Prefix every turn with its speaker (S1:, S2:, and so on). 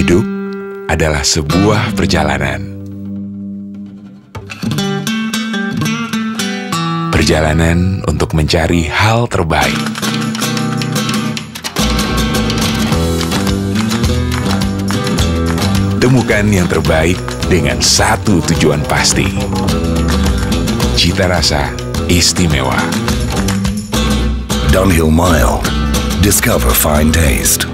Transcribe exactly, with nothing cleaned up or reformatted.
S1: Hidup adalah sebuah perjalanan. Perjalanan untuk mencari hal terbaik. Temukan yang terbaik dengan satu tujuan pasti. Cita rasa istimewa.
S2: Dunhill Mild. Discover fine taste.